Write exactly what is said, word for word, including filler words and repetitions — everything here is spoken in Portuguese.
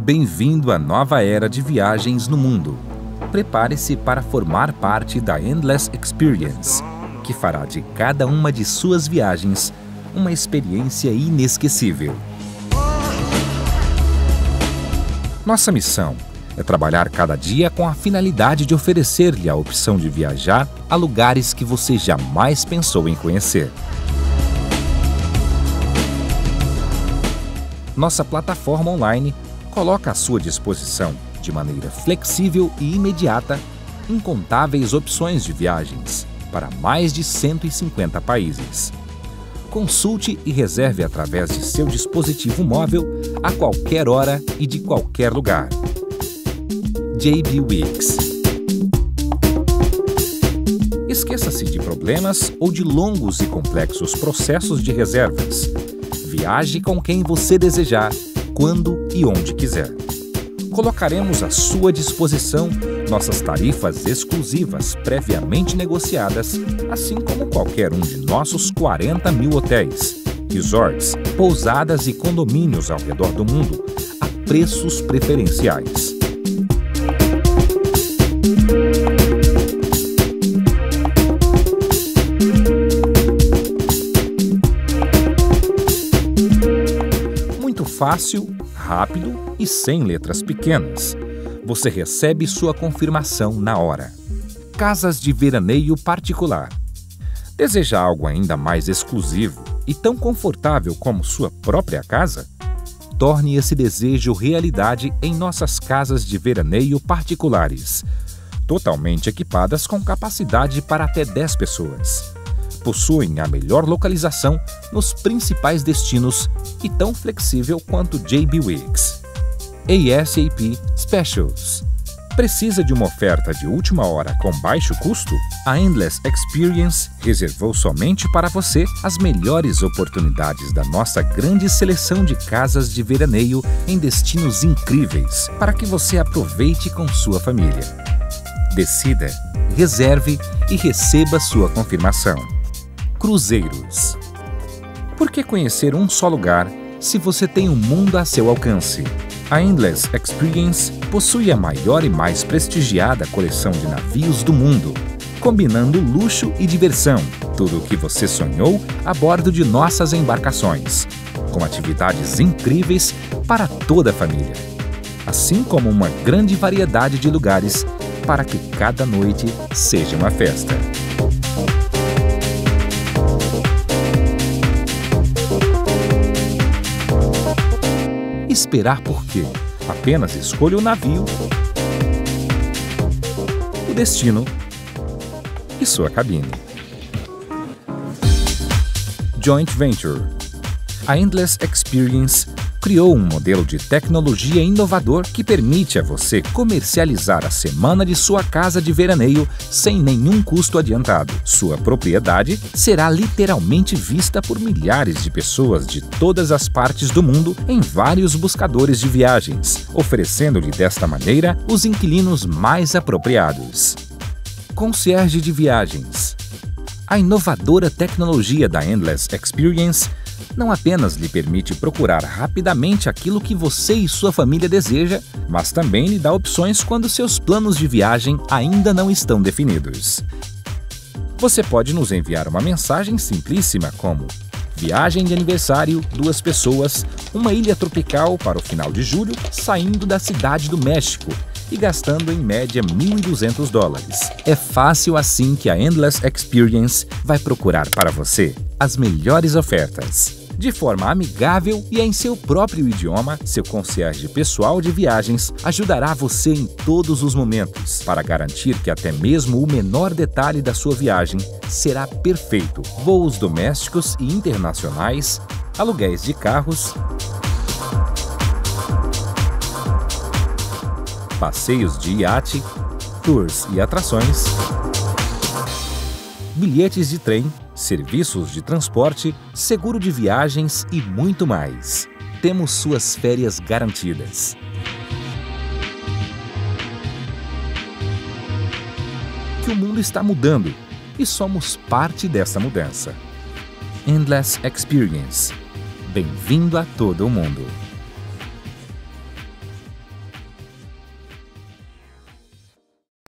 Bem-vindo à nova era de viagens no mundo. Prepare-se para formar parte da Endless Experience, que fará de cada uma de suas viagens uma experiência inesquecível. Nossa missão é trabalhar cada dia com a finalidade de oferecer-lhe a opção de viajar a lugares que você jamais pensou em conhecer. Nossa plataforma online coloca à sua disposição, de maneira flexível e imediata, incontáveis opções de viagens para mais de cento e cinquenta países. Consulte e reserve através de seu dispositivo móvel a qualquer hora e de qualquer lugar. J B Weeks. Esqueça-se de problemas ou de longos e complexos processos de reservas. Viaje com quem você desejar, quando e onde quiser. Colocaremos à sua disposição nossas tarifas exclusivas previamente negociadas, assim como qualquer um de nossos quarenta mil hotéis, resorts, pousadas e condomínios ao redor do mundo, a preços preferenciais. Muito fácil, rápido e sem letras pequenas. Você recebe sua confirmação na hora. Casas de veraneio particular. Deseja algo ainda mais exclusivo e tão confortável como sua própria casa? Torne esse desejo realidade em nossas casas de veraneio particulares, totalmente equipadas com capacidade para até dez pessoas. Possuem a melhor localização nos principais destinos e tão flexível quanto J B Weeks. A S A P Specials. Precisa de uma oferta de última hora com baixo custo? A Endless Experience reservou somente para você as melhores oportunidades da nossa grande seleção de casas de veraneio em destinos incríveis para que você aproveite com sua família. Decida, reserve e receba sua confirmação. Cruzeiros. Por que conhecer um só lugar se você tem o mundo a seu alcance? A Endless Experience possui a maior e mais prestigiada coleção de navios do mundo, combinando luxo e diversão, tudo o que você sonhou a bordo de nossas embarcações, com atividades incríveis para toda a família, assim como uma grande variedade de lugares para que cada noite seja uma festa. Esperar por quê? Apenas escolha o navio, o destino e sua cabine. Joint Venture. A Endless Experience criou um modelo de tecnologia inovador que permite a você comercializar a semana de sua casa de veraneio sem nenhum custo adiantado. Sua propriedade será literalmente vista por milhares de pessoas de todas as partes do mundo em vários buscadores de viagens, oferecendo-lhe desta maneira os inquilinos mais apropriados. Concierge de viagens. A inovadora tecnologia da Endless Experience não apenas lhe permite procurar rapidamente aquilo que você e sua família deseja, mas também lhe dá opções quando seus planos de viagem ainda não estão definidos. Você pode nos enviar uma mensagem simplíssima como: viagem de aniversário, duas pessoas, uma ilha tropical para o final de julho, saindo da cidade do México e gastando em média mil e duzentos dólares. É fácil assim que a Endless Experience vai procurar para você as melhores ofertas. De forma amigável e em seu próprio idioma, seu concierge pessoal de viagens ajudará você em todos os momentos para garantir que até mesmo o menor detalhe da sua viagem será perfeito. Voos domésticos e internacionais, aluguéis de carros, passeios de iate, tours e atrações, bilhetes de trem, serviços de transporte, seguro de viagens e muito mais. Temos suas férias garantidas. Que o mundo está mudando e somos parte dessa mudança. Endless Experience. Bem-vindo a todo o mundo.